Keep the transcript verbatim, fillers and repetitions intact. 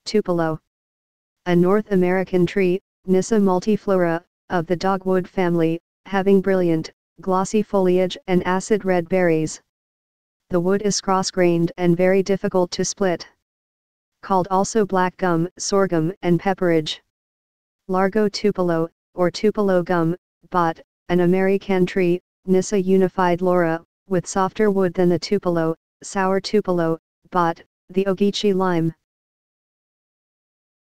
Tupelo. A North American tree, Nyssa multiflora, of the dogwood family, having brilliant, glossy foliage and acid red berries. The wood is cross-grained and very difficult to split. Called also black gum, sorghum and pepperidge. Largo tupelo, or tupelo gum, bot, an American tree, Nyssa unified laura, with softer wood than the tupelo, sour tupelo, bot, the Ogeechee lime.